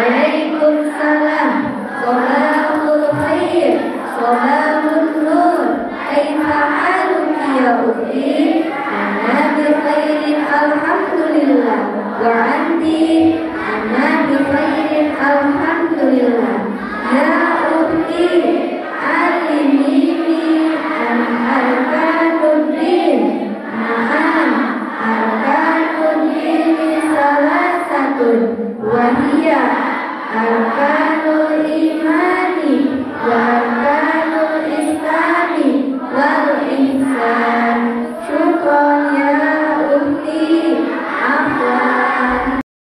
Waalaikumsalam. Sabahul khair, sabahul nur. Kaifa haluki ya ukhti? Ana bi khairin alhamdulillah. Wa anti? Ana bi khairin alhamdulillah. Ya ukhti, alimini an